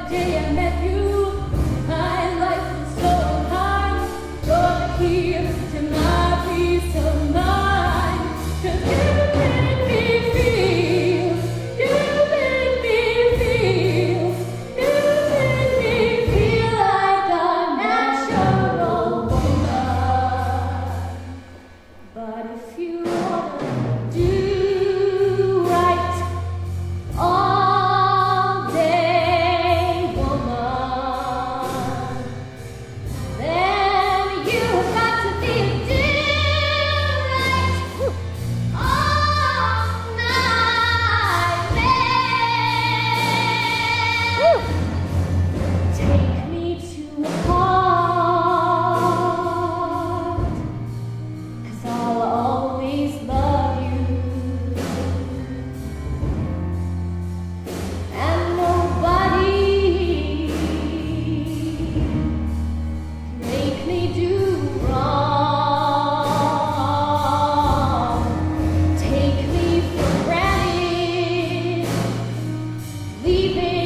day I met you, my life was so unkind. You're the key to my peace of mind. 'Cause you make me feel, you make me feel, you make me feel like a natural woman. But if you wanna do right all day, woman, then you've got to be right all night, man. Take me to a heart, 'cause I'll always love you. And nobody can make me do wrong. Take me for granted, leaving